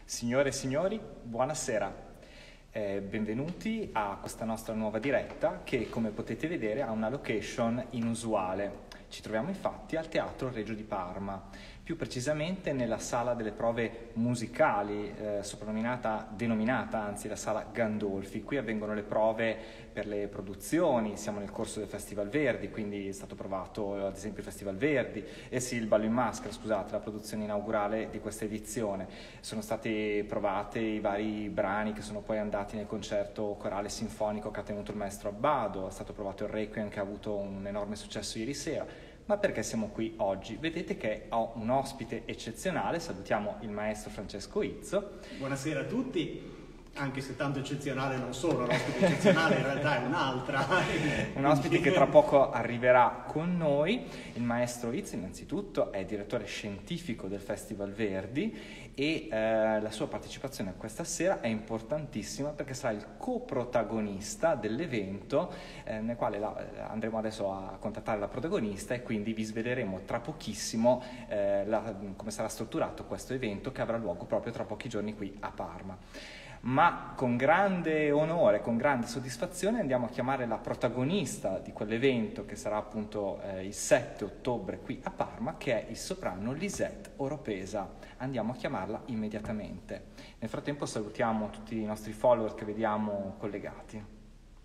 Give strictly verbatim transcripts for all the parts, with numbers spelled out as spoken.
Signore e signori, buonasera. Eh, benvenuti a questa nostra nuova diretta che, come potete vedere, ha una location inusuale. Ci troviamo infatti al Teatro Regio di Parma, più precisamente nella sala delle prove musicali, eh, soprannominata, denominata anzi la sala Gandolfi. Qui avvengono le prove per le produzioni, siamo nel corso del Festival Verdi, quindi è stato provato ad esempio il Festival Verdi, e sì, il Ballo in Maschera, scusate, la produzione inaugurale di questa edizione. Sono state provate i vari brani che sono poi andati nel concerto corale sinfonico che ha tenuto il maestro Abbado, è stato provato il Requiem che ha avuto un enorme successo ieri sera. Ma perché siamo qui oggi? Vedete che ho un ospite eccezionale, salutiamo il maestro Francesco Izzo. Buonasera a tutti, anche se tanto eccezionale non sono, l'ospite eccezionale in realtà è un'altra. Un ospite che tra poco arriverà con noi. Il maestro Izzo innanzitutto è direttore scientifico del Festival Verdi e eh, la sua partecipazione a questa sera è importantissima perché sarà il coprotagonista dell'evento eh, nel quale la, andremo adesso a contattare la protagonista e quindi vi sveleremo tra pochissimo eh, la, come sarà strutturato questo evento che avrà luogo proprio tra pochi giorni qui a Parma. Ma con grande onore, con grande soddisfazione andiamo a chiamare la protagonista di quell'evento che sarà appunto eh, il sette ottobre qui a Parma, che è il soprano Lisette Oropesa. Andiamo a chiamarla immediatamente. Nel frattempo salutiamo tutti i nostri follower che vediamo collegati. Un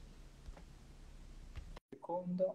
secondo.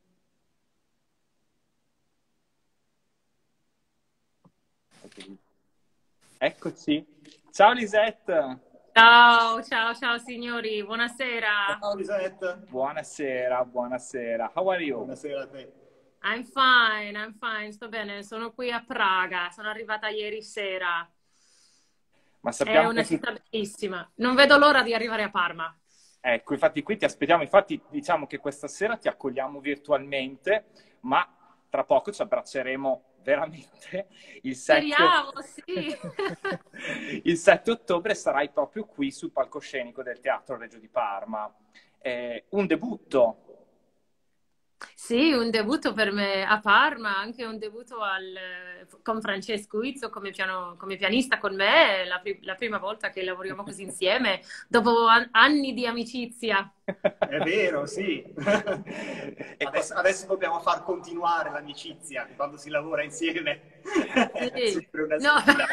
Eccoci. Ciao Lisette! Ciao, ciao, ciao signori, buonasera. Ciao Lisette. Buonasera, buonasera. How are you? Buonasera a te. I'm fine, I'm fine, sto bene, sono qui a Praga, sono arrivata ieri sera. Ma sappiamo È una che... città bellissima, non vedo l'ora di arrivare a Parma. Ecco, infatti qui ti aspettiamo, infatti diciamo che questa sera ti accogliamo virtualmente, ma tra poco ci abbracceremo veramente. Il sette... Speriamo, sì. Il sette ottobre sarai proprio qui sul palcoscenico del Teatro Regio di Parma. Eh, un debutto. Sì, un debutto per me a Parma, anche un debutto al, con Francesco Izzo come, piano, come pianista con me, la, la prima volta che lavoriamo così insieme, dopo an anni di amicizia. È vero, sì. adesso, adesso dobbiamo far continuare l'amicizia quando si lavora insieme. Sì. È sempre una No. sfida.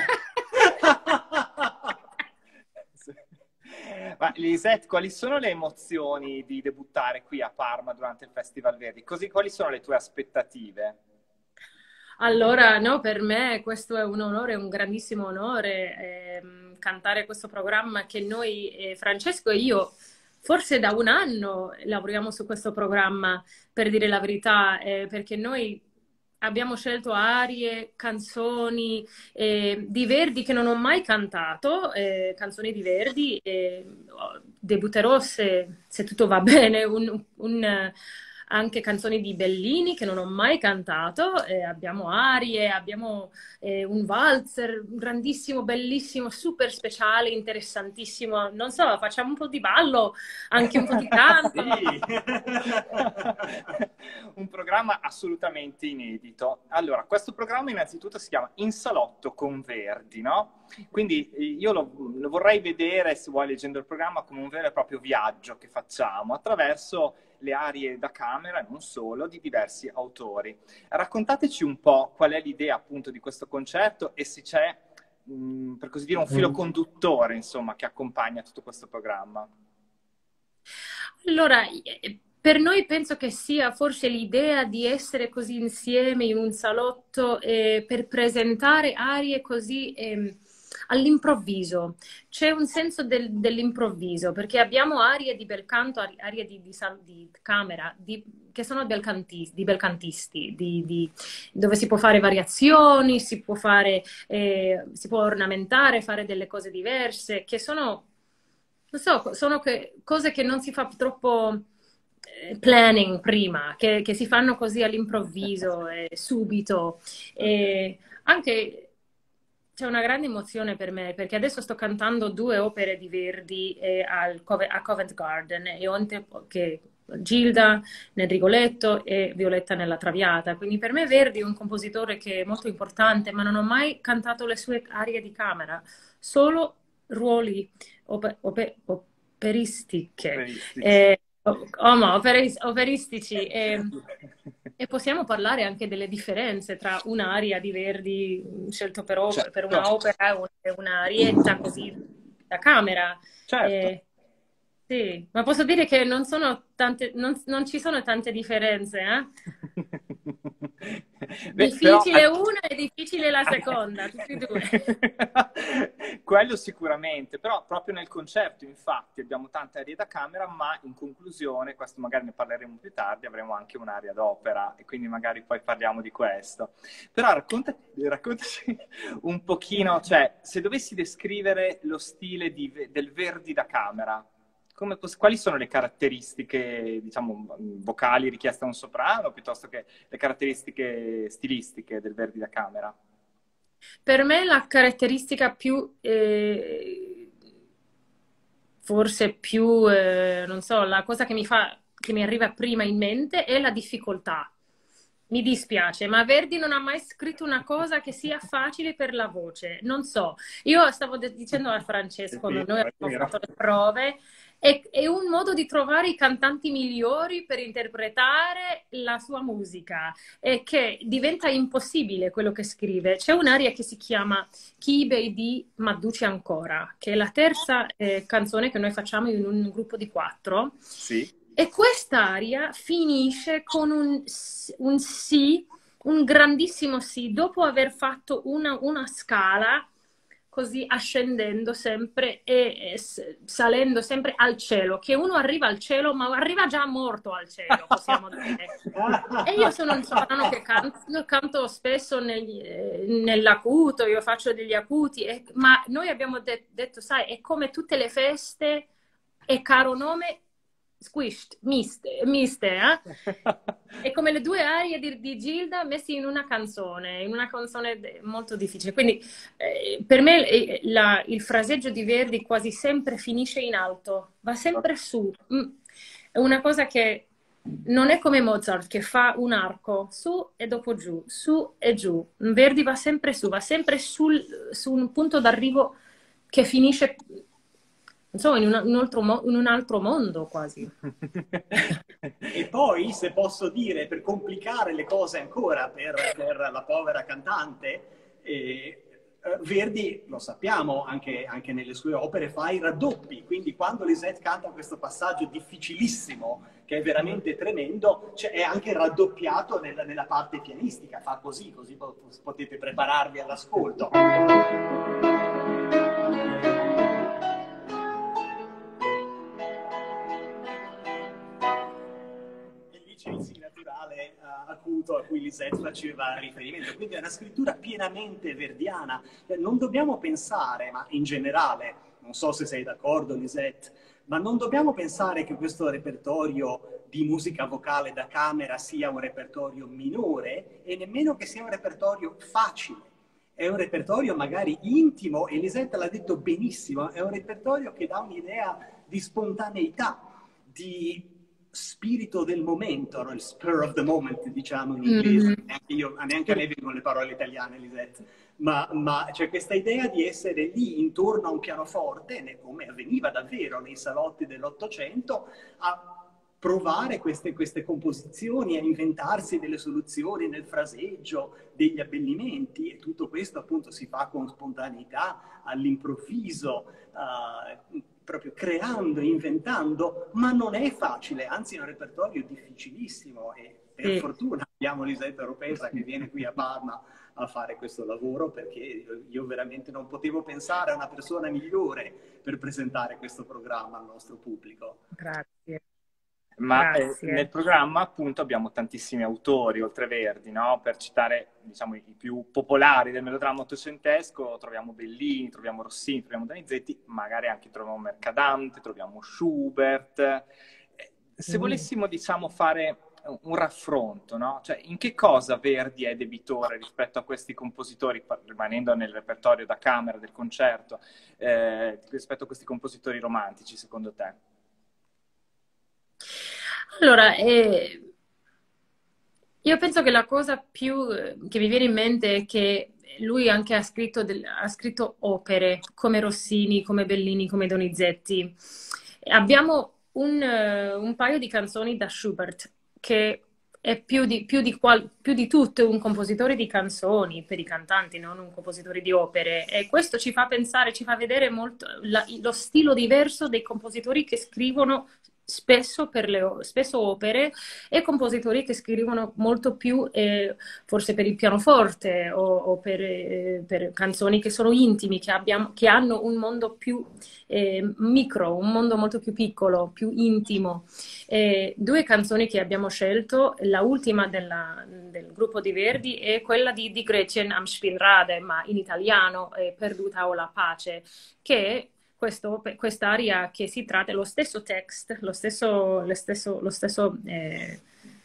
Ma Lisette, quali sono le emozioni di debuttare qui a Parma durante il Festival Verdi? Così, quali sono le tue aspettative? Allora, no, per me questo è un onore, un grandissimo onore ehm, cantare questo programma che noi, eh, Francesco e io, forse da un anno lavoriamo su questo programma, per dire la verità, eh, perché noi abbiamo scelto arie, canzoni eh, di Verdi che non ho mai cantato, eh, canzoni di Verdi, eh, debutterò se, se tutto va bene, un, un, anche canzoni di Bellini che non ho mai cantato, eh, abbiamo arie, abbiamo eh, un valzer grandissimo, bellissimo, super speciale, interessantissimo, non so, facciamo un po' di ballo, anche un po' di canto. Sì. Un programma assolutamente inedito. Allora, questo programma innanzitutto si chiama In Salotto con Verdi, no? Quindi io lo, lo vorrei vedere, se vuoi, leggendo il programma, come un vero e proprio viaggio che facciamo attraverso le arie da camera, e non solo, di diversi autori. Raccontateci un po' qual è l'idea appunto di questo concerto e se c'è, mh, per così dire, un filo conduttore, insomma, che accompagna tutto questo programma. Allora, per noi penso che sia forse l'idea di essere così insieme in un salotto eh, per presentare arie così eh, all'improvviso. C'è un senso del, dell'improvviso, perché abbiamo arie di bel canto, arie di, di, di camera, di, che sono belcantisti, di belcantisti, di, di, dove si può fare variazioni, si può fare, eh, si può ornamentare, fare delle cose diverse, che sono, non so, sono che, cose che non si fa troppo planning prima, che, che si fanno così all'improvviso e subito. E anche c'è una grande emozione per me, perché adesso sto cantando due opere di Verdi eh, al Cove- a Covent Garden, e Onte, che Gilda nel Rigoletto e Violetta nella Traviata. Quindi per me Verdi è un compositore che è molto importante, ma non ho mai cantato le sue arie di camera, solo ruoli ope- ope- operistiche. Operistici. Eh, oh, ma operis- operistici. E, e possiamo parlare anche delle differenze tra un'aria di Verdi scelto per, op- per Certo, un'opera e una arietta così da camera. certo. Eh, sì, ma posso dire che non sono tante, non, non ci sono tante differenze, eh? Beh, però... Difficile una e difficile la seconda, tutti e due. Quello sicuramente, però proprio nel concerto, infatti, abbiamo tante arie da camera, ma in conclusione, questo magari ne parleremo più tardi, avremo anche un'aria d'opera, e quindi magari poi parliamo di questo. Però racconta, raccontaci un pochino, cioè, se dovessi descrivere lo stile di, del Verdi da camera, come, quali sono le caratteristiche, diciamo, vocali richieste a un soprano, piuttosto che le caratteristiche stilistiche del Verdi da camera? Per me la caratteristica più, eh, forse più, eh, non so, la cosa che mi fa, che mi arriva prima in mente è la difficoltà. Mi dispiace, ma Verdi non ha mai scritto una cosa che sia facile per la voce. Non so, io stavo dicendo a Francesco, noi abbiamo fatto le prove, è, è un modo di trovare i cantanti migliori per interpretare la sua musica, e che diventa impossibile quello che scrive. C'è un'aria che si chiama Chi di Madduci ancora, che è la terza eh, canzone che noi facciamo in un gruppo di quattro. Sì. E quest'aria finisce con un, un sì, un grandissimo sì, dopo aver fatto una, una scala così ascendendo sempre e, e salendo sempre al cielo, che uno arriva al cielo, ma arriva già morto al cielo, possiamo dire. E io sono un soprano che canto, canto spesso negli, eh, nell'acuto, io faccio degli acuti, e, ma noi abbiamo de- detto, sai, è come tutte le feste, è caro nome, squished, miste, miste eh? È come le due arie di, di Gilda messe in una canzone, in una canzone molto difficile. Quindi eh, per me eh, la, il fraseggio di Verdi quasi sempre finisce in alto, va sempre su. Mm. È una cosa che non è come Mozart, che fa un arco su e dopo giù, su e giù. Verdi va sempre su, va sempre sul, su un punto d'arrivo che finisce... Insomma, in, una, in, un altro in un altro mondo quasi. E poi, se posso dire, per complicare le cose ancora per, per la povera cantante, eh, Verdi, lo sappiamo, anche, anche nelle sue opere, fa i raddoppi. Quindi quando Lisette canta questo passaggio difficilissimo, che è veramente tremendo, cioè è anche raddoppiato nella, nella parte pianistica. Fa così, così potete prepararvi all'ascolto. Il sì naturale uh, acuto a cui Lisette faceva riferimento, quindi è una scrittura pienamente verdiana. Non dobbiamo pensare, ma in generale, non so se sei d'accordo Lisette, ma non dobbiamo pensare che questo repertorio di musica vocale da camera sia un repertorio minore, e nemmeno che sia un repertorio facile. È un repertorio magari intimo, e Lisette l'ha detto benissimo, è un repertorio che dà un'idea di spontaneità, di spirito del momento, no? Il spur of the moment, diciamo in inglese. Mm-hmm. Neanche, io, neanche a me vengono le parole italiane, Lisette, ma, ma c'è questa idea di essere lì intorno a un pianoforte, come avveniva davvero nei salotti dell'Ottocento, a provare queste, queste composizioni, a inventarsi delle soluzioni nel fraseggio, degli abbellimenti, e tutto questo appunto si fa con spontaneità, all'improvviso, uh, proprio creando, inventando, ma non è facile, anzi è un repertorio difficilissimo, e per sì. fortuna abbiamo Lisette Oropesa che viene qui a Parma a fare questo lavoro, perché io, io veramente non potevo pensare a una persona migliore per presentare questo programma al nostro pubblico. Grazie. Ma eh, nel programma appunto abbiamo tantissimi autori, oltre Verdi, no? Per citare, diciamo, i più popolari del melodramma ottocentesco, troviamo Bellini, troviamo Rossini, troviamo Donizetti, magari anche troviamo Mercadante, troviamo Schubert. Se volessimo, diciamo, fare un raffronto, no? Cioè, in che cosa Verdi è debitore rispetto a questi compositori, rimanendo nel repertorio da camera del concerto, eh, rispetto a questi compositori romantici, secondo te? Allora, eh, io penso che la cosa più eh, che mi viene in mente è che lui anche ha scritto, del- ha scritto opere come Rossini, come Bellini, come Donizetti. Abbiamo un, eh, un paio di canzoni da Schubert, che è più di, più di, qual- più di tutto un compositore di canzoni per i cantanti, non un compositore di opere. E questo ci fa pensare, ci fa vedere molto la- lo stile diverso dei compositori che scrivono spesso, per le, o- spesso opere e compositori che scrivono molto più, eh, forse per il pianoforte o, o per, eh, per canzoni che sono intimi, che, abbiamo, che hanno un mondo più eh, micro, un mondo molto più piccolo, più intimo. Eh, due canzoni che abbiamo scelto, la ultima della- del gruppo di Verdi è quella di Die Gretchen am Spielrade, ma in italiano è Perduta o la pace, che questo, quest'aria che si tratta, è lo stesso text, lo stesso, lo stesso, lo stesso eh,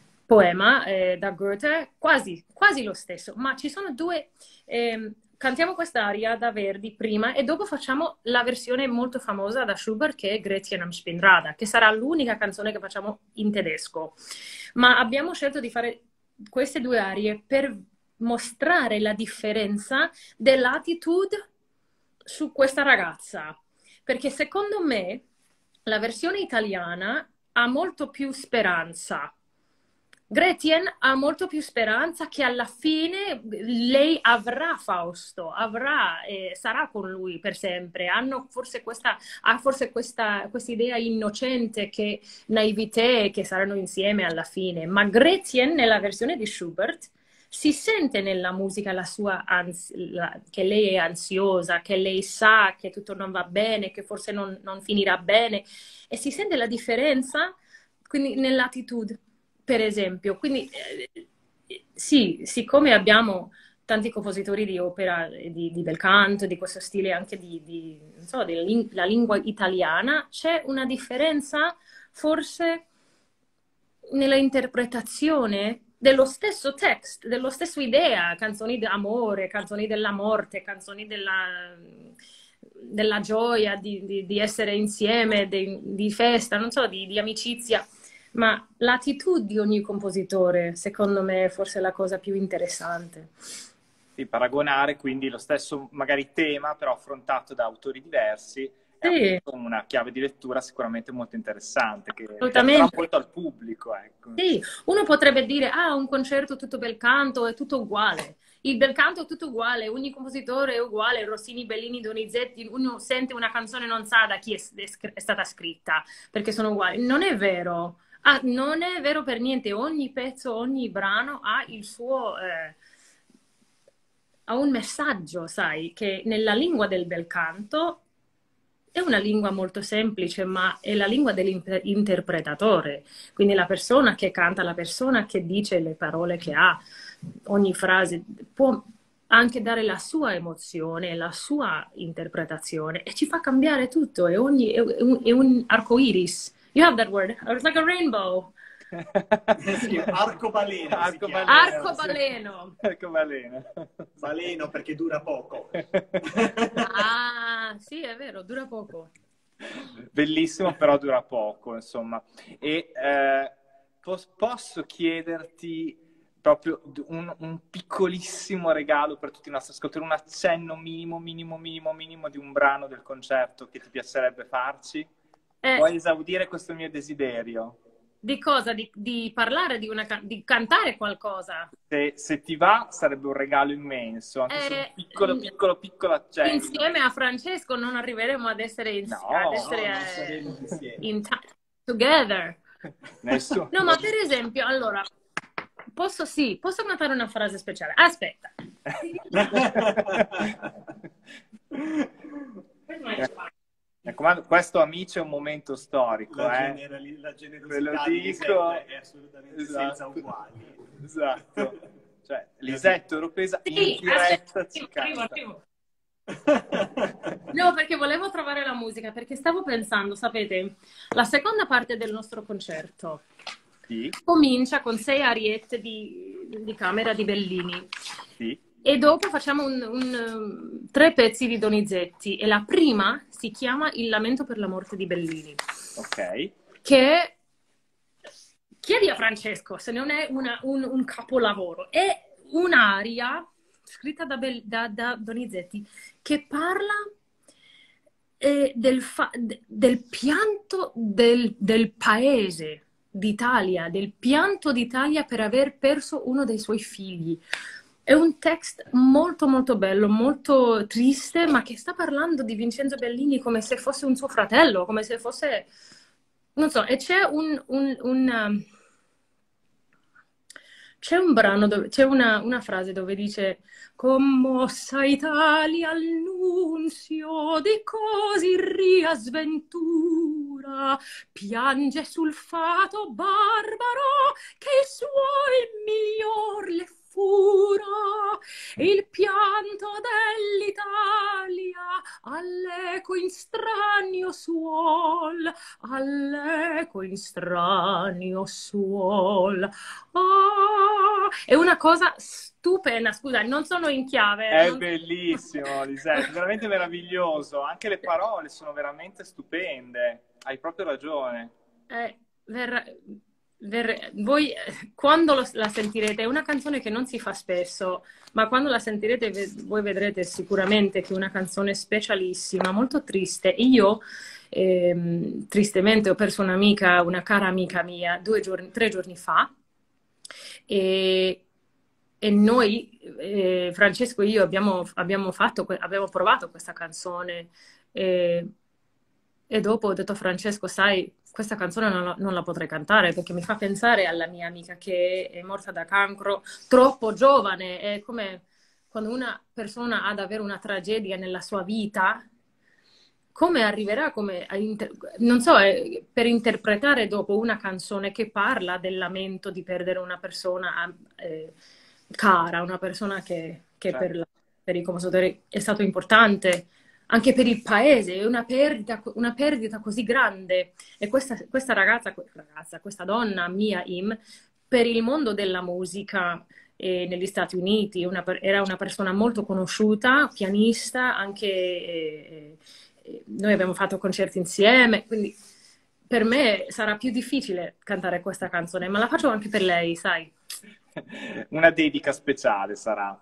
poema eh, da Goethe, quasi, quasi lo stesso, ma ci sono due... ehm, cantiamo quest'aria da Verdi prima e dopo facciamo la versione molto famosa da Schubert che è Gretchen am Spielrad, che sarà l'unica canzone che facciamo in tedesco. Ma abbiamo scelto di fare queste due arie per mostrare la differenza dell'attitude su questa ragazza. Perché secondo me la versione italiana ha molto più speranza. Gretchen ha molto più speranza che alla fine lei avrà Fausto, avrà, eh, sarà con lui per sempre. Hanno forse questa, ha forse questa idea innocente, che naivete, che saranno insieme alla fine. Ma Gretchen, nella versione di Schubert, si sente nella musica la sua ans- la- che lei è ansiosa, che lei sa che tutto non va bene, che forse non, non finirà bene, e si sente la differenza quindi nell'attitude, per esempio. Quindi eh, sì, siccome abbiamo tanti compositori di opera, eh, di, di bel canto, di questo stile anche di, di non so, della ling- la lingua italiana, c'è una differenza forse nella interpretazione dello stesso text, dello stesso idea, canzoni d'amore, canzoni della morte, canzoni della, della gioia di, di- di essere insieme, di, di festa, non so, di, di amicizia. Ma l'attitudine di ogni compositore, secondo me, è forse la cosa più interessante. Sì, paragonare quindi lo stesso magari tema, però affrontato da autori diversi, è Sì, appunto una chiave di lettura sicuramente molto interessante, che porterà assolutamente. molto al pubblico, ecco. Sì, uno potrebbe dire, ah, un concerto tutto bel canto è tutto uguale. Il bel canto è tutto uguale, ogni compositore è uguale, Rossini, Bellini, Donizetti, uno sente una canzone e non sa da chi è, è stata scritta, perché sono uguali. Non è vero. Ah, non è vero per niente. Ogni pezzo, ogni brano ha il suo... eh, ha un messaggio, sai, che nella lingua del bel canto è una lingua molto semplice, ma è la lingua dell'interpretatore, quindi la persona che canta, la persona che dice le parole che ha, ogni frase può anche dare la sua emozione, la sua interpretazione e ci fa cambiare tutto, è, ogni, è un, è un arco iris. You have that word, it's like a rainbow. Sì, arcobaleno si chiama. Arcobaleno. Arcobaleno. Baleno perché dura poco. Ah, sì, è vero, dura poco. Bellissimo, però dura poco, insomma. E eh, pos- posso chiederti proprio un, un piccolissimo regalo per tutti i nostri ascoltatori, un accenno minimo, minimo, minimo, minimo di un brano del concerto che ti piacerebbe farci? Eh, Puoi esaudire questo mio desiderio? Di cosa? Di, di parlare di una ca- di cantare qualcosa? Se, se ti va, sarebbe un regalo immenso, anche se un Eh, piccolo, piccolo, piccolo accenno. Insieme a Francesco non arriveremo ad essere, in, No, ad essere no, non eh, saremo insieme. in ta- together. Nessuno. No, ma per esempio, allora, posso sì, posso cantare una frase speciale. Aspetta. Mi raccomando, questo amici è un momento storico, La, eh. generali- la Ve lo generosità di dico. Lisetta è assolutamente Esatto. senza uguali. Esatto. Cioè, Lisetta Oropesa in Sì, diretta aspetta, ci arrivo, canta. arrivo. No, perché volevo trovare la musica, perché stavo pensando, sapete, la seconda parte del nostro concerto Sì. Comincia con sei ariette di, di camera di Bellini. Sì. E dopo facciamo un, un, tre pezzi di Donizetti. E la prima si chiama Il lamento per la morte di Bellini. Ok. Che chiedi a Francesco se non è una, un, un capolavoro. È un'aria scritta da, Bel, da, da Donizetti che parla eh, del, fa, del pianto del, del paese d'Italia, del pianto d'Italia per aver perso uno dei suoi figli. È un testo molto molto bello, molto triste, ma che sta parlando di Vincenzo Bellini come se fosse un suo fratello, come se fosse... Non so, e c'è un... un, un c'è un brano, dove, c'è una, una frase dove dice commossa Italia annunzio di così ria sventura, piange sul fato barbaro che i suoi miglior le fura, il pianto dell'Italia all'eco in stranio suol, all'eco in stranio suol. Oh, è una cosa stupenda, scusa, non sono in chiave. È non... bellissimo, Lisette, veramente meraviglioso. Anche le parole sono veramente stupende. Hai proprio ragione. Eh, ver... Ver... Voi quando lo, la sentirete, è una canzone che non si fa spesso, ma quando la sentirete voi vedrete sicuramente che è una canzone specialissima, molto triste. Io ehm, tristemente ho perso un'amica, una cara amica mia, due giorni, tre giorni fa. E, e noi, eh, Francesco e io, abbiamo, abbiamo, fatto, abbiamo provato questa canzone e, e dopo ho detto a Francesco, sai, questa canzone non la, non la potrei cantare perché mi fa pensare alla mia amica che è morta da cancro troppo giovane. È come quando una persona ha davvero una tragedia nella sua vita, come arriverà come a inter... non so, eh, per interpretare dopo una canzone che parla del lamento di perdere una persona eh, cara, una persona che, che certo. per, la, per i compositori è stato importante, anche per il paese, è una perdita, una perdita così grande. E questa, questa ragazza, ragazza, questa donna, Mia Im, per il mondo della musica eh, negli Stati Uniti, una, era una persona molto conosciuta, pianista, anche... Eh, noi abbiamo fatto concerti insieme, quindi per me sarà più difficile cantare questa canzone, ma la faccio anche per lei, sai. Una dedica speciale sarà.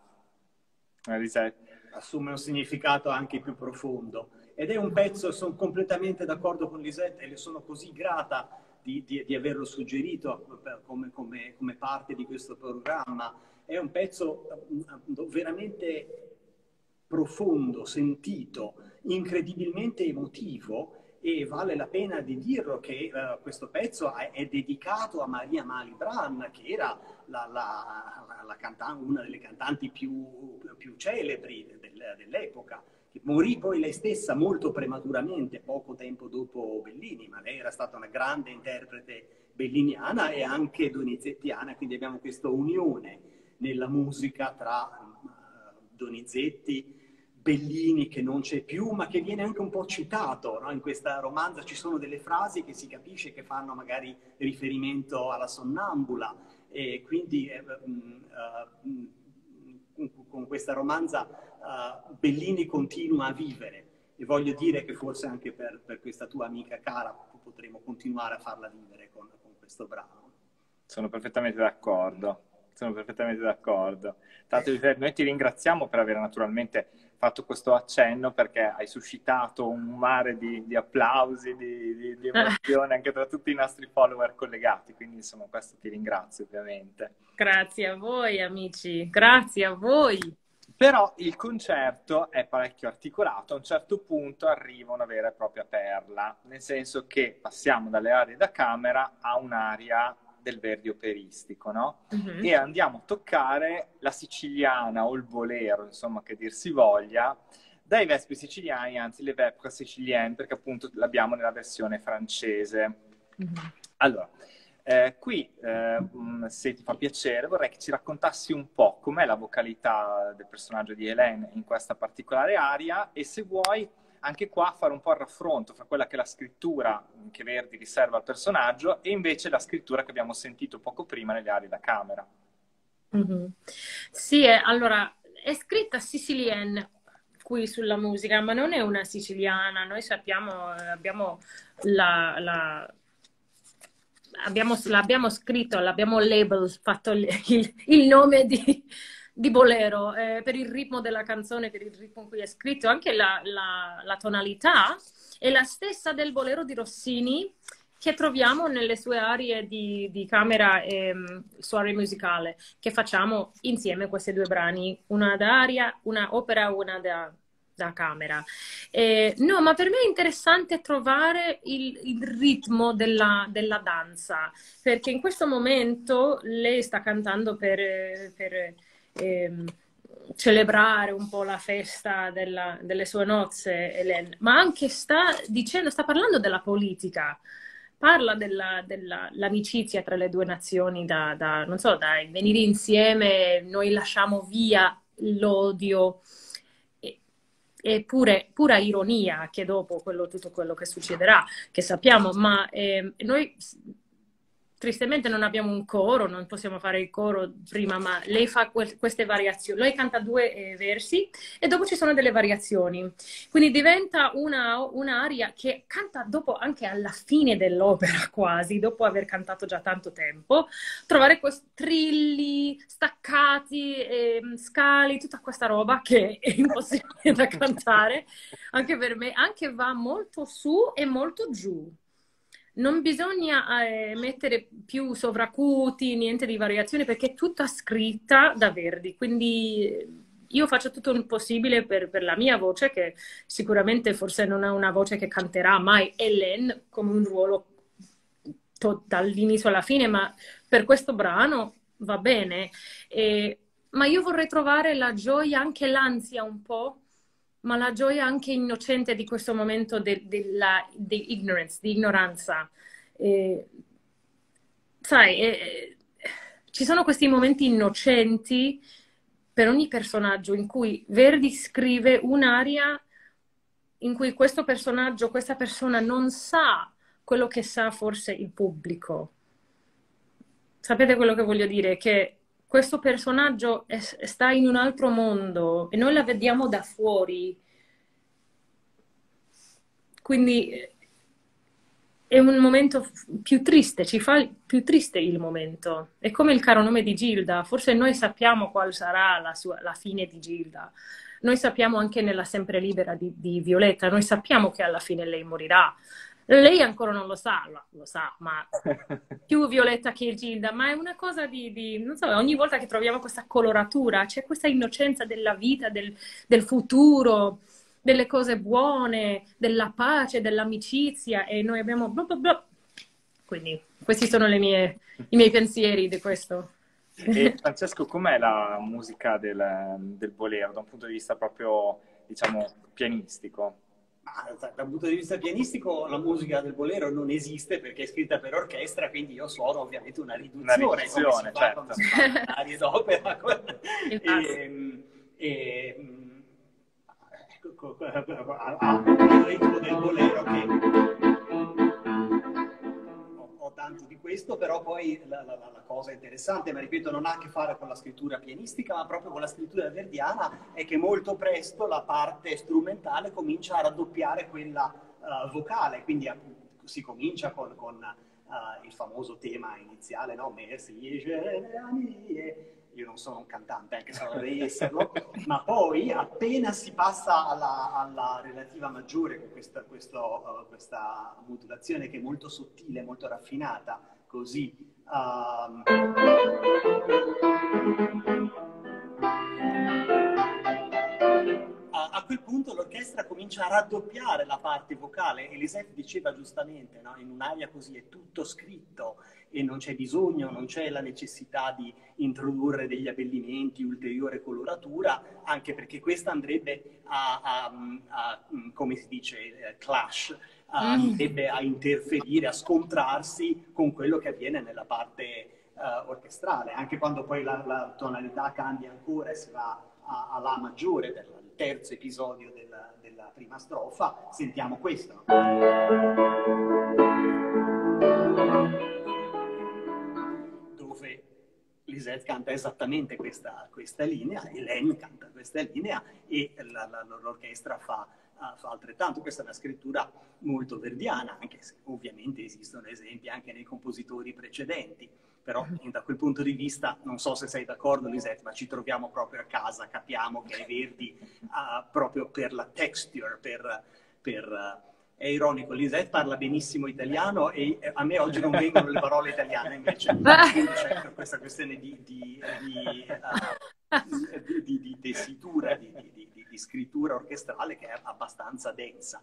Assume un significato anche più profondo. Ed è un pezzo, sono completamente d'accordo con Lisette e le sono così grata di, di, di averlo suggerito come, come, come parte di questo programma. È un pezzo veramente profondo, sentito, incredibilmente emotivo, e vale la pena di dirlo che uh, questo pezzo è, è dedicato a Maria Malibran, che era la, la, la, la cantan- una delle cantanti più, più celebri del, dell'epoca, che morì poi lei stessa molto prematuramente, poco tempo dopo Bellini, ma lei era stata una grande interprete belliniana e anche donizettiana, quindi abbiamo questa unione nella musica tra uh, Donizetti, Bellini, che non c'è più, ma che viene anche un po' citato, no? In questa romanza ci sono delle frasi che si capisce che fanno magari riferimento alla sonnambula, e quindi eh, uh, con questa romanza uh, Bellini continua a vivere, e voglio dire che forse anche per, per questa tua amica cara potremo continuare a farla vivere con, con questo brano. Sono perfettamente d'accordo. Sono perfettamente d'accordo. Tanto noi ti ringraziamo per aver naturalmente fatto questo accenno, perché hai suscitato un mare di, di applausi, di, di, di emozione anche tra tutti i nostri follower collegati, quindi insomma questo ti ringrazio ovviamente. Grazie a voi amici, grazie a voi. Però il concerto è parecchio articolato, a un certo punto arriva una vera e propria perla, nel senso che passiamo dalle aree da camera a un'area del Verdi operistico, no? Uh-huh. E andiamo a toccare la siciliana o il bolero, insomma, che dir si voglia, dai Vespi siciliani, anzi le Vepres sicilienne, perché appunto l'abbiamo nella versione francese. Uh-huh. Allora, eh, qui, eh, se ti fa piacere, vorrei che ci raccontassi un po' com'è la vocalità del personaggio di Hélène in questa particolare aria, e se vuoi anche qua fare un po' il raffronto fra quella che è la scrittura che Verdi riserva al personaggio e invece la scrittura che abbiamo sentito poco prima nelle aree da camera. Mm-hmm. Sì, è, allora, è scritta sicilienne qui sulla musica, ma non è una siciliana. Noi sappiamo, eh, abbiamo la, la abbiamo, l'abbiamo scritto, l'abbiamo label, fatto il, il, il nome di, di bolero, eh, per il ritmo della canzone, per il ritmo in cui è scritto, anche la, la, la tonalità è la stessa del bolero di Rossini, che troviamo nelle sue arie di, di camera e um, soirée musicale, che facciamo insieme questi due brani, una da aria, una opera, una da, da camera. Eh, no, ma per me è interessante trovare il, il ritmo della, della danza, perché in questo momento lei sta cantando per, per ehm, celebrare un po' la festa della, delle sue nozze, Hélène, ma anche sta dicendo, sta parlando della politica. Parla dell'amicizia tra le due nazioni, da, da, non so, dai, venire insieme, noi lasciamo via l'odio, e, e pure, pura ironia, che dopo quello, tutto quello che succederà, che sappiamo, ma eh, noi tristemente non abbiamo un coro, non possiamo fare il coro prima, ma lei fa que queste variazioni, lei canta due eh, versi e dopo ci sono delle variazioni, quindi diventa una, un'aria che canta dopo, anche alla fine dell'opera quasi, dopo aver cantato già tanto tempo, trovare questi trilli, staccati, eh, scali, tutta questa roba che è impossibile da cantare, anche per me, anche va molto su e molto giù. Non bisogna eh, mettere più sovracuti, niente di variazioni, perché è tutta scritta da Verdi. Quindi io faccio tutto il possibile per, per la mia voce, che sicuramente forse non è una voce che canterà mai Hélène come un ruolo dall'inizio alla fine, ma per questo brano va bene. E, ma io vorrei trovare la gioia, anche l'ansia un po', ma la gioia anche innocente di questo momento di ignorance, di ignoranza. Eh, sai, eh, ci sono questi momenti innocenti per ogni personaggio in cui Verdi scrive un'aria in cui questo personaggio, questa persona non sa quello che sa forse il pubblico. Sapete quello che voglio dire? Che questo personaggio è, sta in un altro mondo e noi la vediamo da fuori. Quindi è un momento più triste, ci fa più triste il momento. È come il caro nome di Gilda. Forse noi sappiamo qual sarà la, sua, la fine di Gilda. Noi sappiamo anche nella Sempre Libera di, di Violetta, noi sappiamo che alla fine lei morirà. Lei ancora non lo sa, lo, lo sa, ma più Violetta che Gilda, ma è una cosa di, di, non so, ogni volta che troviamo questa coloratura, c'è questa innocenza della vita, del, del futuro, delle cose buone, della pace, dell'amicizia, e noi abbiamo... Blah blah blah. Quindi questi sono le mie, i miei pensieri di questo. E Francesco, com'è la musica del, del bolero da un punto di vista proprio, diciamo, pianistico? Dal punto di vista pianistico la musica del bolero non esiste perché è scritta per orchestra, quindi io suono ovviamente una riduzione, una riduzione, come si fa certo. quando si fa arie d'opera. e, e, ecco, ha il ritmo del bolero che ho tanto di questo, però poi la, la, la cosa interessante, ma ripeto, non ha a che fare con la scrittura pianistica, ma proprio con la scrittura verdiana, è che molto presto la parte strumentale comincia a raddoppiare quella uh, vocale, quindi appunto, si comincia con, con uh, il famoso tema iniziale, no? Merci, io non sono un cantante, anche se vorrei esserlo, ma poi appena si passa alla, alla relativa maggiore, con questa, questo, uh, questa modulazione che è molto sottile, molto raffinata, così... Um... A quel punto l'orchestra comincia a raddoppiare la parte vocale. Elisette diceva giustamente, no? In un'aria così è tutto scritto e non c'è bisogno, non c'è la necessità di introdurre degli abbellimenti, ulteriore coloratura, anche perché questa andrebbe a, a, a come si dice, clash, a, mm. andrebbe a interferire, a scontrarsi con quello che avviene nella parte uh, orchestrale, anche quando poi la, la tonalità cambia ancora e si va a, a La maggiore, del terzo episodio del, del nella prima strofa, sentiamo questo. Dove Lisette canta esattamente questa, questa linea, Hélène canta questa linea e l'orchestra fa, uh, fa altrettanto. Questa è una scrittura molto verdiana, anche se ovviamente esistono esempi anche nei compositori precedenti. Però da quel punto di vista, non so se sei d'accordo Lisette, ma ci troviamo proprio a casa, capiamo che è Verdi uh, proprio per la texture, per... per uh, è ironico, Lisette parla benissimo italiano e a me oggi non vengono le parole italiane invece. Quindi c'è questa questione di, di, di, uh, di, di, di tessitura, di, di, di, di scrittura orchestrale che è abbastanza densa.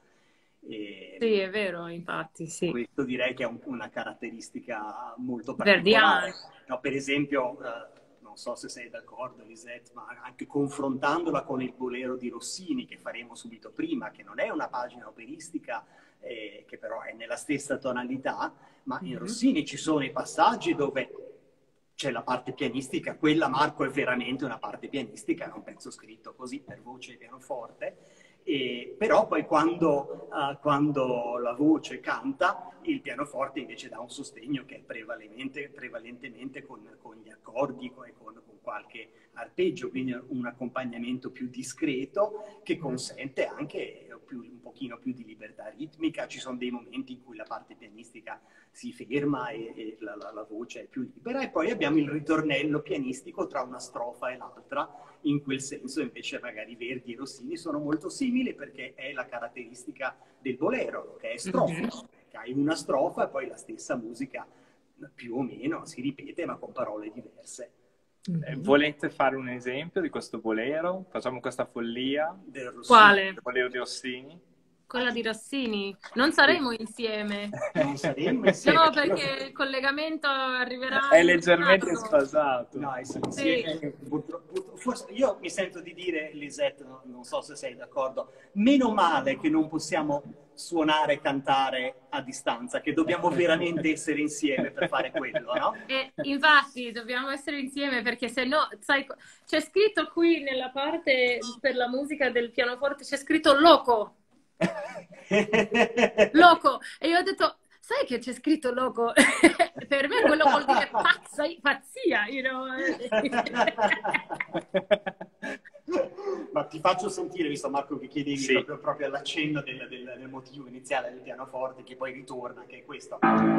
E sì, è vero, infatti, sì. Questo direi che è un, una caratteristica molto particolare. No, per esempio, uh, non so se sei d'accordo Lisette, ma anche confrontandola con il Bolero di Rossini, che faremo subito prima, che non è una pagina operistica, eh, che però è nella stessa tonalità, ma in Rossini ci sono i passaggi dove c'è la parte pianistica, quella Marco è veramente una parte pianistica, è un pezzo scritto così per voce e pianoforte, e, però poi quando, uh, quando la voce canta, il pianoforte invece dà un sostegno che è prevalentemente, prevalentemente con, con gli accordi e con, con qualche arpeggio, quindi un accompagnamento più discreto che consente anche più, un pochino più di libertà ritmica. Ci sono dei momenti in cui la parte pianistica si ferma e, e la, la, la voce è più libera, e poi abbiamo il ritornello pianistico tra una strofa e l'altra. In quel senso invece magari Verdi e Rossini sono molto simili, perché è la caratteristica del bolero, che è strofico, che hai una strofa e poi la stessa musica più o meno si ripete ma con parole diverse. Eh, volete fare un esempio di questo bolero? Facciamo questa follia? Quale? Il bolero di Rossini? Quella di Rossini? Non saremo insieme. Non saremo insieme. No, perché il collegamento arriverà... È leggermente sfasato. No, insieme, sì. Forse io mi sento di dire, Lisette, no, non so se sei d'accordo, meno male che non possiamo suonare e cantare a distanza, che dobbiamo veramente essere insieme per fare quello, no? E infatti dobbiamo essere insieme, perché se no, sai, c'è scritto qui nella parte per la musica del pianoforte, c'è scritto loco. Loco, e io ho detto, sai che c'è scritto loco? Per me quello vuol dire pazza, pazzia, you know? Ma ti faccio sentire, visto Marco che chiedevi, sì, proprio, proprio all'accenno del, del, del motivo iniziale del pianoforte, che poi ritorna, che è questo.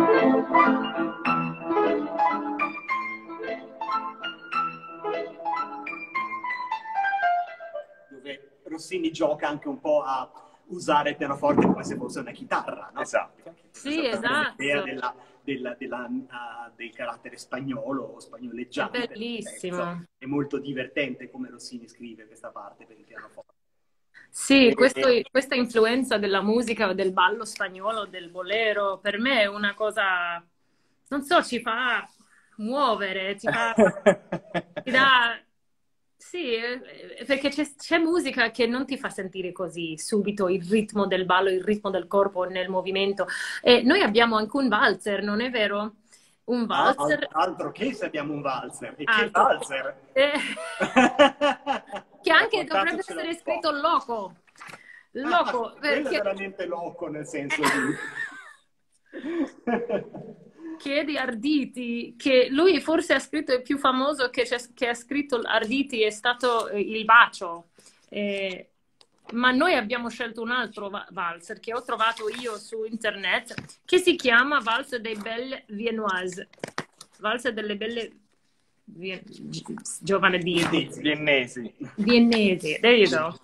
Dove Rossini gioca anche un po' a usare il pianoforte come se fosse una chitarra, no? Esatto. Sì, esatto. L'idea della, della, della, uh, del carattere spagnolo o spagnoleggiante. È bellissimo. È molto divertente come Rossini scrive questa parte per il pianoforte. Sì, questo, questa influenza della musica, del ballo spagnolo, del bolero, per me è una cosa, non so, ci fa muovere, ci fa... ti dà... Sì, perché c'è musica che non ti fa sentire così subito il ritmo del ballo, il ritmo del corpo nel movimento. E noi abbiamo anche un valzer, non è vero? Un valzer. Ah, altro che se abbiamo un valzer. E che valzer? Eh, che anche dovrebbe essere scritto loco. Loco. Ah, perché... è veramente loco nel senso di... Chiedi Arditi, che lui forse ha scritto, il più famoso che, che ha scritto Arditi è stato eh, Il bacio, eh, ma noi abbiamo scelto un altro valzer che ho trovato io su internet, che si chiama Valse des Belles Viennoises, Valse delle Belle Vien... Giovane di Viennesi. Viennesi, there you go.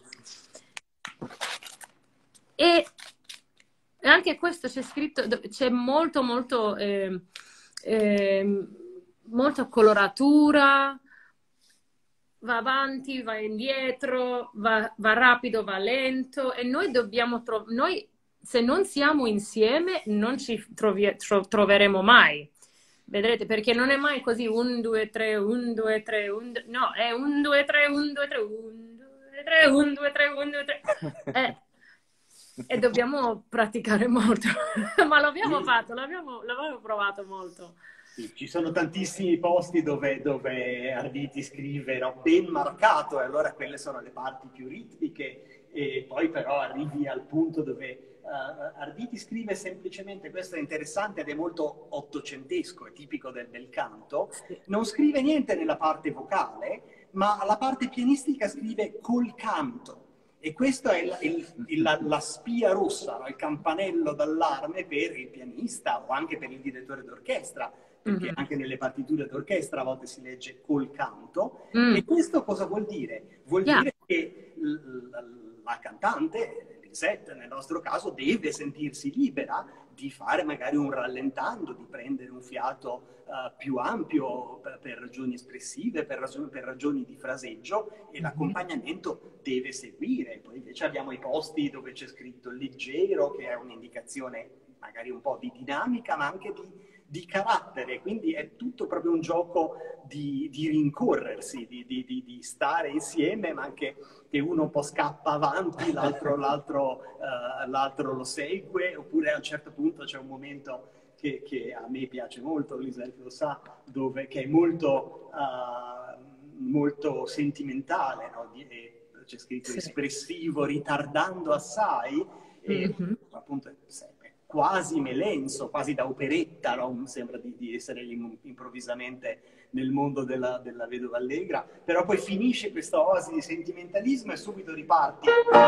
E anche questo c'è scritto, c'è molto molto eh, eh, molto coloratura, va avanti, va indietro, va, va rapido, va lento, e noi dobbiamo trovare, noi se non siamo insieme non ci trovi tro troveremo mai, vedrete, perché non è mai così un, due, tre, un, due, tre, un, no, è un, due, tre, un, due, tre, un, due, tre, un, due, tre, un, due, tre, eh, e dobbiamo praticare molto, ma l'abbiamo sì. fatto, l'abbiamo provato molto. Sì, ci sono tantissimi posti dove, dove Arditi scrive no, ben marcato, e allora quelle sono le parti più ritmiche e poi però arrivi al punto dove Uh, Arditi scrive semplicemente, questo è interessante ed è molto ottocentesco, è tipico del bel canto, non scrive niente nella parte vocale, ma la parte pianistica scrive col canto. E questa è la, il, il, la, la spia rossa, no? Il campanello d'allarme per il pianista o anche per il direttore d'orchestra, perché mm-hmm. anche nelle partiture d'orchestra a volte si legge col canto. Mm. E questo cosa vuol dire? Vuol yeah. dire che la, la cantante, Lisette nel nostro caso, deve sentirsi libera di fare magari un rallentando, di prendere un fiato uh, più ampio per, per ragioni espressive, per ragioni, per ragioni di fraseggio, e l'accompagnamento deve seguire. Poi invece abbiamo i posti dove c'è scritto leggero, che è un'indicazione magari un po' di dinamica, ma anche di di carattere, quindi è tutto proprio un gioco di, di rincorrersi, di, di, di, di stare insieme, ma anche che uno un po' scappa avanti, l'altro, l'altro, uh, l'altro lo segue, oppure a un certo punto c'è un momento che, che a me piace molto, Lisette lo sa, dove, che è molto, uh, molto sentimentale, no? Di, e, c'è scritto sì. espressivo, ritardando assai, e mm-hmm. appunto quasi melenso, quasi da operetta, no? Sembra di, di essere improvvisamente nel mondo della, della vedova allegra, però poi finisce questa oasi di sentimentalismo e subito riparti.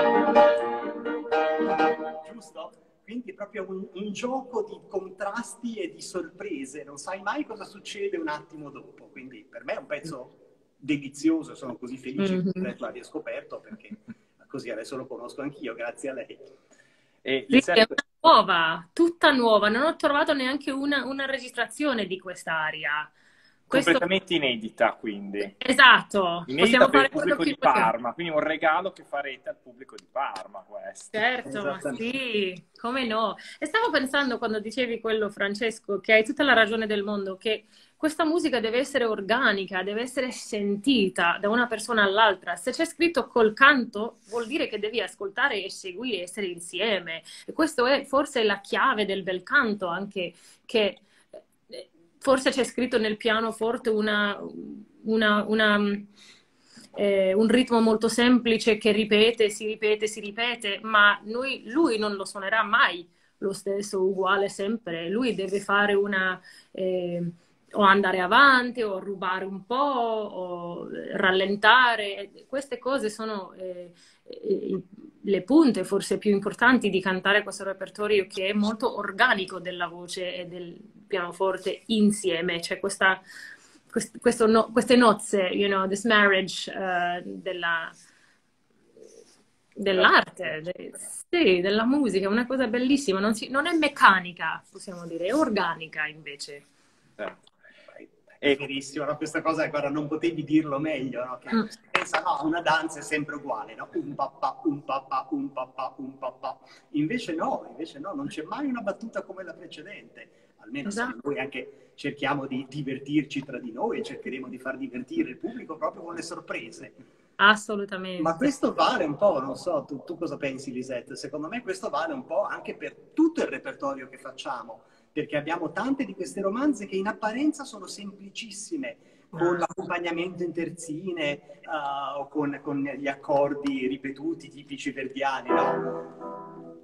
Giusto? Quindi è proprio un, un gioco di contrasti e di sorprese, non sai mai cosa succede un attimo dopo, quindi per me è un pezzo delizioso, sono così felice mm-hmm. che l'abbia scoperto, perché così adesso lo conosco anch'io, grazie a lei. E sì, è una nuova, tutta nuova, non ho trovato neanche una, una registrazione di quest'aria. Questo... Completamente inedita, quindi. Esatto. Inedita per il pubblico di Parma, quindi un regalo che farete al pubblico di Parma, questo. Certo, ma sì, come no. E stavo pensando, quando dicevi quello, Francesco, che hai tutta la ragione del mondo, che questa musica deve essere organica, deve essere sentita da una persona all'altra. Se c'è scritto col canto, vuol dire che devi ascoltare e seguire, essere insieme. E questo è forse la chiave del bel canto, anche che forse c'è scritto nel pianoforte una, una, una, eh, un ritmo molto semplice che ripete, si ripete, si ripete, ma lui, lui non lo suonerà mai lo stesso, uguale sempre. Lui deve fare una... Eh, o andare avanti, o rubare un po', o rallentare. Queste cose sono eh, eh, le punte forse più importanti di cantare questo repertorio, che è molto organico della voce e del pianoforte insieme. C'è questa, quest, questo no, queste nozze, you know, this marriage uh, della... dell'arte, de, sì, della musica, è una cosa bellissima, non, si, non è meccanica, possiamo dire, è organica invece. Certo. È verissimo, no? Questa cosa, guarda, non potevi dirlo meglio, no? Che mm. pensa, no, una danza è sempre uguale, no? Un papà, un papà, un papà, un papà. Invece no, invece no, non c'è mai una battuta come la precedente. Almeno esatto. Se noi anche cerchiamo di divertirci tra di noi e cercheremo di far divertire il pubblico proprio con le sorprese. Assolutamente. Ma questo vale un po', non so, tu, tu cosa pensi, Lisette? Secondo me questo vale un po' anche per tutto il repertorio che facciamo, perché abbiamo tante di queste romanze che in apparenza sono semplicissime, con l'accompagnamento in terzine uh, o con, con gli accordi ripetuti tipici verdiani, no?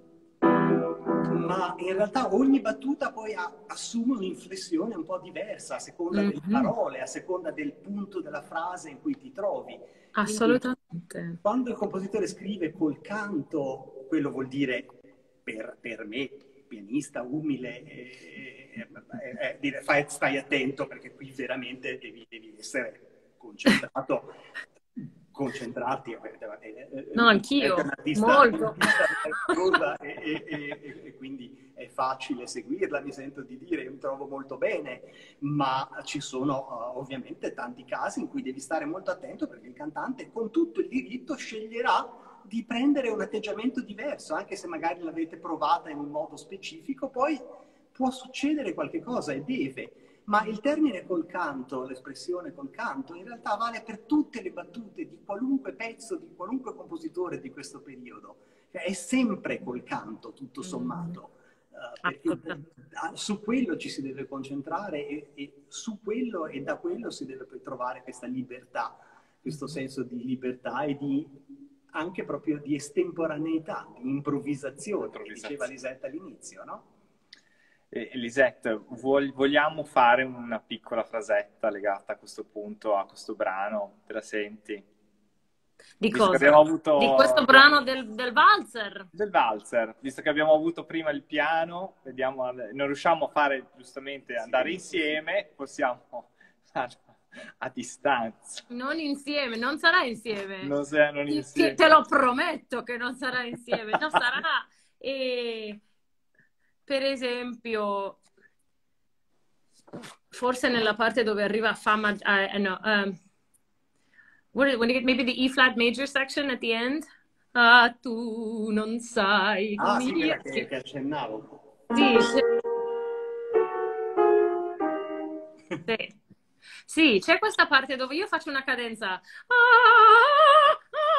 Ma in realtà ogni battuta poi ha, assume un'inflessione un po' diversa a seconda mm-hmm. delle parole, a seconda del punto della frase in cui ti trovi. Assolutamente. Quindi, quando il compositore scrive col canto, quello vuol dire, per, per me, pianista umile, eh, eh, eh, dire, fai, stai attento, perché qui veramente devi, devi essere concentrato, concentrarti. Eh, no, anch'io, molto. E, e, e, e quindi è facile seguirla, mi sento di dire, mi trovo molto bene, ma ci sono uh, ovviamente tanti casi in cui devi stare molto attento, perché il cantante con tutto il diritto sceglierà di prendere un atteggiamento diverso, anche se magari l'avete provata in un modo specifico, poi può succedere qualche cosa e deve. Ma il termine col canto, l'espressione col canto, in realtà vale per tutte le battute di qualunque pezzo, di qualunque compositore di questo periodo. È sempre col canto, tutto sommato. Uh, perché su quello ci si deve concentrare e, e su quello e da quello si deve poi trovare questa libertà, questo senso di libertà e di anche proprio di estemporaneità, di improvvisazione, Improvvisazione. che diceva Lisetta all'inizio, no? Eh, Lisette, vuol- vogliamo fare una piccola frasetta legata a questo punto, a questo brano? Te la senti? Di Visto che cosa? abbiamo avuto Di questo abbiamo- brano del, del valzer? del valzer, visto che abbiamo avuto prima il piano, vediamo, non riusciamo a fare giustamente andare insieme, possiamo farlo a distanza. Non insieme, non sarà insieme. Non, se- non Ti- insieme. Te lo prometto che non sarà insieme. No, sarà, eh, per esempio, forse nella parte dove arriva fama, eh, no, um, what is, when you get maybe the E flat major section at the end. Ah, tu non sai Ah, sì, come quella io... che, che accennavo. Sì, c'è- sì. Sì, c'è questa parte dove io faccio una cadenza. Ah, ah,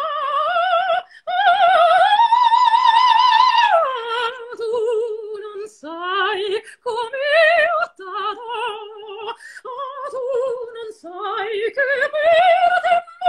ah, tu non sai come io t'adoro. Ah, tu non sai che per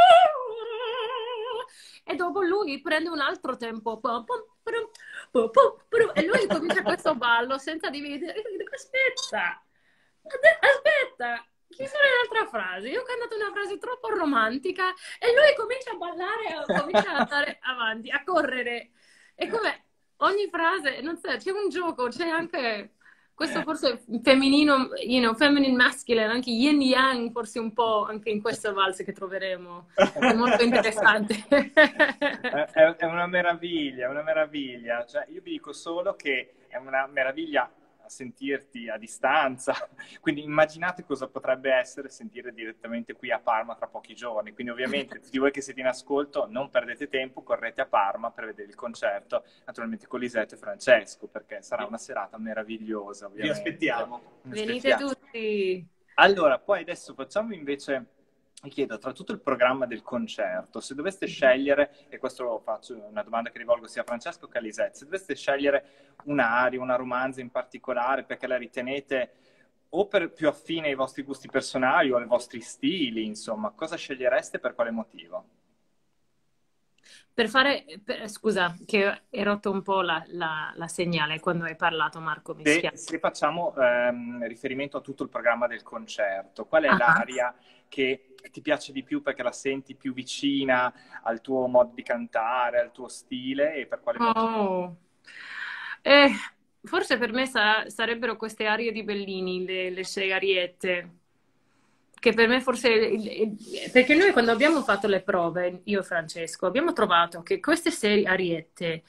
t'amore. E dopo lui prende un altro tempo. Pum, pum, pum, pum, pum, pum, e lui comincia questo ballo senza dividere. Io dico, aspetta, aspetta, chi sono in altra frase? Io ho cantato una frase troppo romantica e lui comincia a ballare, comincia ad andare avanti, a correre. E come ogni frase, non so, c'è un gioco, c'è anche questo forse femminino, you know, feminine masculine, anche yin yang, forse un po' anche in questo valse che troveremo. È molto interessante. È, è- è una meraviglia, è una meraviglia. Cioè, io vi dico solo che è una meraviglia sentirti a distanza. Quindi immaginate cosa potrebbe essere sentire direttamente qui a Parma tra pochi giorni. Quindi ovviamente tutti voi che siete in ascolto non perdete tempo, correte a Parma per vedere il concerto, naturalmente con Lisette e Francesco, perché sarà una serata meravigliosa, Vi ovviamente. aspettiamo. Vi Venite aspettiamo. tutti. Allora, poi adesso facciamo invece, mi chiedo, tra tutto il programma del concerto, se doveste scegliere, e questo lo faccio, è una domanda che rivolgo sia a Francesco che a Lisette, se doveste scegliere un'aria, una romanza in particolare, perché la ritenete o per più affine ai vostri gusti personali o ai vostri stili, insomma, cosa scegliereste e per quale motivo? Per fare, per- scusa, che hai rotto un po' la, la- la segnale quando hai parlato, Marco, mi Se, spiace. se facciamo ehm, riferimento a tutto il programma del concerto, qual è Ah. l'aria che ti piace di più perché la senti più vicina al tuo modo di cantare, al tuo stile e per quale motivo? Oh. Eh, forse per me sa- sarebbero queste arie di Bellini, le, le sei ariette, che per me forse... il- il- perché noi quando abbiamo fatto le prove, io e Francesco, abbiamo trovato che queste sei ariette,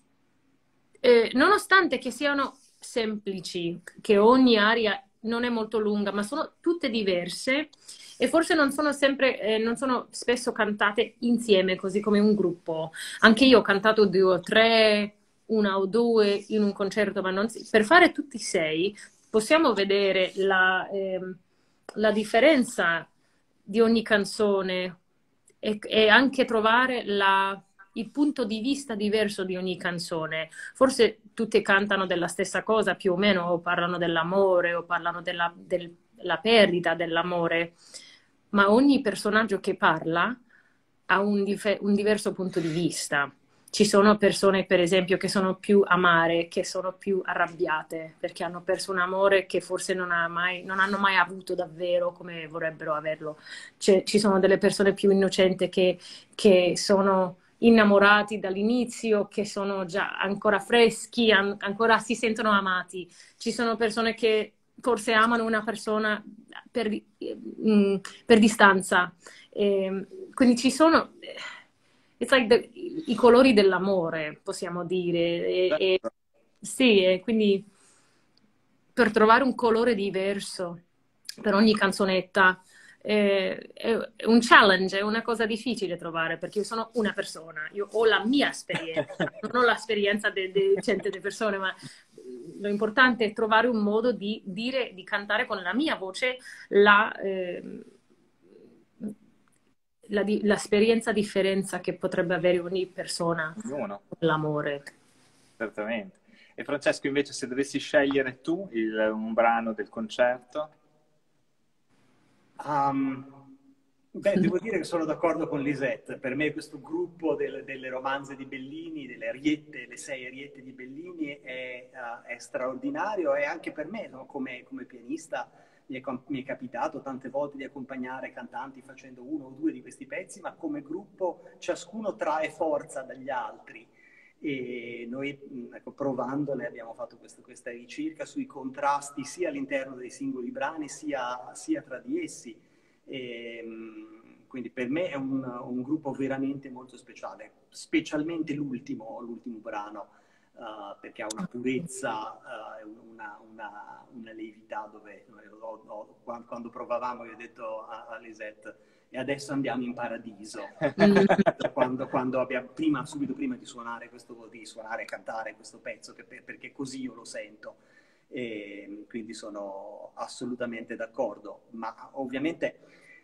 eh, nonostante che siano semplici, che ogni aria non è molto lunga, ma sono tutte diverse e forse non sono sempre, eh, non sono spesso cantate insieme, così come un gruppo. Anche io ho cantato due o tre, una o due in un concerto, ma non si- per fare tutti i sei possiamo vedere la, ehm, la differenza di ogni canzone e, e anche trovare la- il punto di vista diverso di ogni canzone. Forse tutte cantano della stessa cosa più o meno, o parlano dell'amore, o parlano della, del- della perdita dell'amore, ma ogni personaggio che parla ha un, dife- un diverso punto di vista. Ci sono persone, per esempio, che sono più amare, che sono più arrabbiate, perché hanno perso un amore che forse non, ha mai, non hanno mai avuto davvero come vorrebbero averlo. C'è- ci sono delle persone più innocenti che, che sono innamorati dall'inizio, che sono già ancora freschi, an- ancora si sentono amati. Ci sono persone che forse amano una persona per, mm, per distanza. E, quindi ci sono... It's like the- i colori dell'amore, possiamo dire. E, e- sì, e quindi per trovare un colore diverso per ogni canzonetta eh, è un challenge, è una cosa difficile trovare perché io sono una persona, io ho la mia esperienza, non ho l'esperienza di cento di persone, ma lo importante è trovare un modo di dire, di cantare con la mia voce la, eh, la di- l'esperienza differenza che potrebbe avere ogni persona Ognuno, con l'amore. certamente. E Francesco, invece, se dovessi scegliere tu il- un brano del concerto, Um, Beh, devo dire che sono d'accordo con Lisette. Per me questo gruppo del- delle romanze di Bellini, delle Ariette, le sei Ariette di Bellini è, uh, è straordinario, e anche per me, no, come, come pianista mi è, com- mi è capitato tante volte di accompagnare cantanti facendo uno o due di questi pezzi, ma come gruppo ciascuno trae forza dagli altri. E noi, mh, ecco, provandole, abbiamo fatto questo- questa ricerca sui contrasti sia all'interno dei singoli brani sia, sia tra di essi. E, mh, quindi per me è un, un gruppo veramente molto speciale, specialmente l'ultimo, l'ultimo brano, uh, perché ha una purezza, uh, una, una, una levità dove, dove ho, ho, quando, quando provavamo io ho detto a, a Lisette e adesso andiamo in paradiso. Mm. Quando, quando abbiamo, prima, subito prima di suonare questo, di suonare e cantare questo pezzo, che per, perché così io lo sento. E quindi sono assolutamente d'accordo, ma ovviamente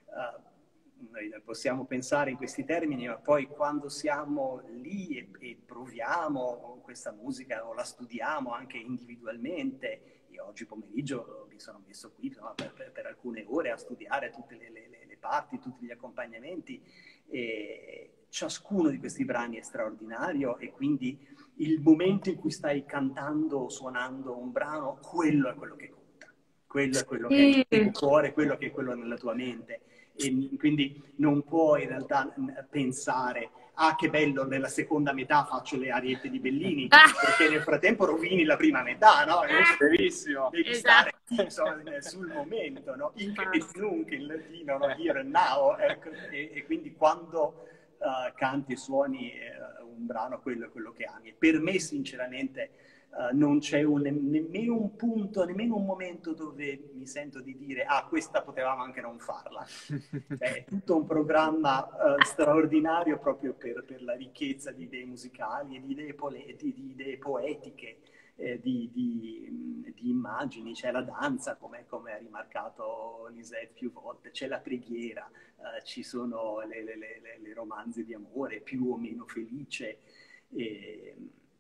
uh, noi possiamo pensare in questi termini, ma poi quando siamo lì e, e proviamo questa musica o la studiamo anche individualmente, io oggi pomeriggio mi sono messo qui no, per, per, per alcune ore a studiare tutte le, le, le parti, tutti gli accompagnamenti, e ciascuno di questi brani è straordinario, e quindi il momento in cui stai cantando o suonando un brano, quello è quello che conta, quello è quello che è nel tuo cuore, quello che è quello nella tua mente, e quindi non puoi in realtà pensare ah che bello, nella seconda metà faccio le ariette di Bellini, perché nel frattempo rovini la prima metà, no? Benissimo. Devi Esatto. stare insomma, sul momento, no? Hic et nunc in latino, no? Here and now, ecco. e, e quindi quando uh, canti e suoni uh, un brano, quello è quello che ami. E per me sinceramente uh, non c'è un, nemmeno un punto, nemmeno un momento dove mi sento di dire ah questa potevamo anche non farla. Beh, è tutto un programma uh, straordinario proprio per, per la ricchezza di idee musicali e di idee, pole- di, di idee poetiche, eh, di, di, di immagini. C'è la danza, come, come ha rimarcato Lisette più volte, c'è la preghiera, uh, ci sono le, le, le, le romanze di amore più o meno felice, e,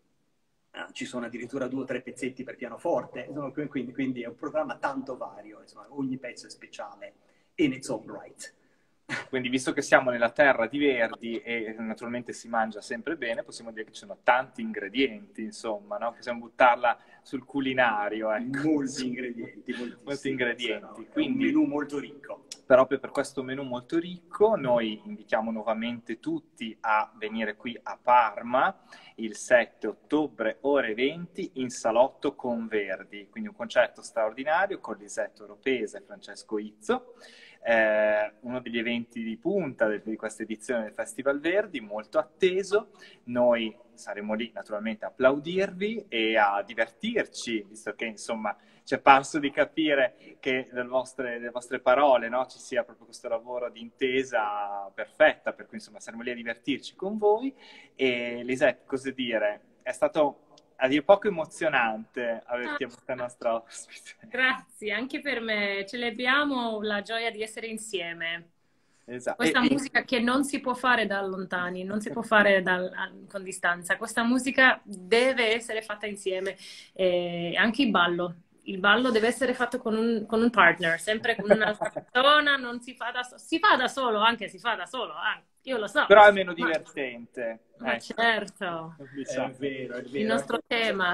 uh, ci sono addirittura due o tre pezzetti per pianoforte, insomma, quindi, quindi è un programma tanto vario, insomma, ogni pezzo è speciale in its own right. Quindi, visto che siamo nella terra di Verdi e naturalmente si mangia sempre bene, possiamo dire che ci sono tanti ingredienti, insomma, no? Possiamo buttarla sul culinario, ecco. Molti ingredienti, molti ingredienti. No? È Quindi, un menù molto ricco. Proprio per questo menù molto ricco, noi invitiamo nuovamente tutti a venire qui a Parma il sette ottobre, ore venti, in Salotto con Verdi. Quindi un concerto straordinario con Lisette Oropesa e Francesco Izzo. Eh, uno degli eventi di punta di questa edizione del Festival Verdi, molto atteso. Noi saremo lì naturalmente a applaudirvi e a divertirci, visto che insomma ci è parso di capire che nelle vostre, nelle vostre parole, no, ci sia proprio questo lavoro di intesa perfetta, per cui insomma saremo lì a divertirci con voi. E Lisette, cosa dire? È stato a dir poco emozionante averti a questa nostra ospite. Grazie, anche per me. Celebriamo la gioia di essere insieme. Esatto. Questa E, musica che non si può fare da lontani, non si può fare dal, con distanza. Questa musica deve essere fatta insieme. E anche il ballo. Il ballo deve essere fatto con un, con un partner, sempre con un'altra persona, non si fa da solo. Si fa da solo, anche si fa da solo, anche. Io lo so. Però è meno divertente. Ma, ma ecco. certo. È vero, è vero. Il nostro tema.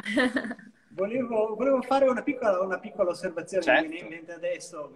Volevo, volevo fare una piccola, una piccola osservazione, certo. che mi viene in mente adesso,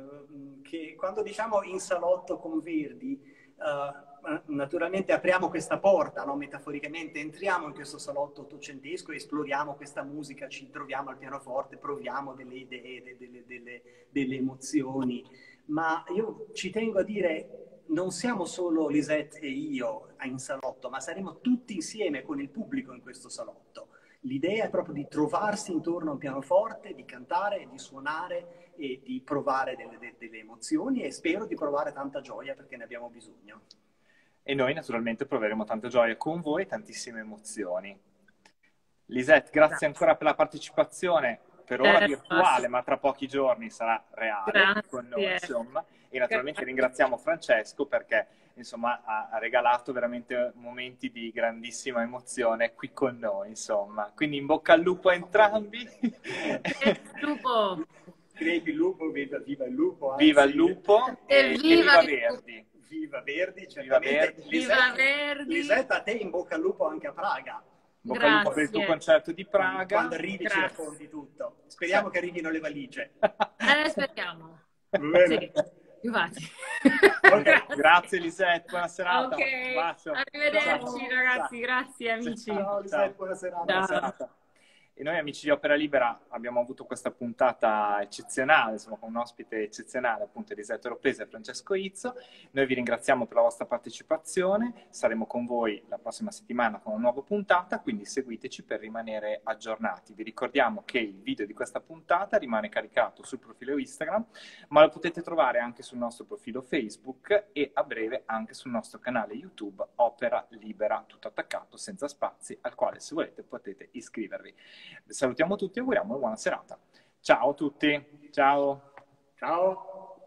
che quando diciamo in salotto con Verdi, uh, naturalmente apriamo questa porta, no? Metaforicamente entriamo in questo salotto ottocentesco, esploriamo questa musica, ci troviamo al pianoforte, proviamo delle idee, delle, delle, delle emozioni, ma io ci tengo a dire non siamo solo Lisette e io in salotto, ma saremo tutti insieme con il pubblico in questo salotto. L'idea è proprio di trovarsi intorno a un pianoforte, di cantare, di suonare e di provare delle, delle, delle emozioni, e spero di provare tanta gioia perché ne abbiamo bisogno. E noi naturalmente proveremo tanta gioia con voi e tantissime emozioni. Lisette, grazie ancora per la partecipazione, per ora Eh, virtuale, ma tra pochi giorni sarà reale Grazie. con noi, insomma. E naturalmente ringraziamo Francesco perché insomma ha, ha regalato veramente momenti di grandissima emozione qui con noi, insomma. Quindi in bocca al lupo a entrambi. Lupo. Crepi il lupo, viva, viva il lupo. Anzi. Viva il lupo e, e, viva, e viva Verdi. Viva Verdi, certamente. Viva Verdi. Viva Verdi. Lisetta, a te in bocca al lupo anche a Praga. Bocca al lupo per il tuo concerto di Praga. Quando arrivi Grazie. ci racconti tutto. Speriamo sì. che arrivino le valigie. Eh, speriamo. Bene. Sì, infatti. Okay. Grazie Lisette, buona serata. Ok, Bacio. arrivederci Ciao. ragazzi, grazie amici. Ciao Lisette, buona serata. Buona serata. E noi amici di Opera Libera abbiamo avuto questa puntata eccezionale, insomma con un ospite eccezionale, appunto Elisetta Oropesa e Francesco Izzo. Noi vi ringraziamo per la vostra partecipazione, saremo con voi la prossima settimana con una nuova puntata, quindi seguiteci per rimanere aggiornati. Vi ricordiamo che il video di questa puntata rimane caricato sul profilo Instagram, ma lo potete trovare anche sul nostro profilo Facebook e a breve anche sul nostro canale YouTube Opera Libera, tutto attaccato, senza spazi, al quale se volete potete iscrivervi. Salutiamo tutti e auguriamo una buona serata. Ciao a tutti. Ciao. Ciao.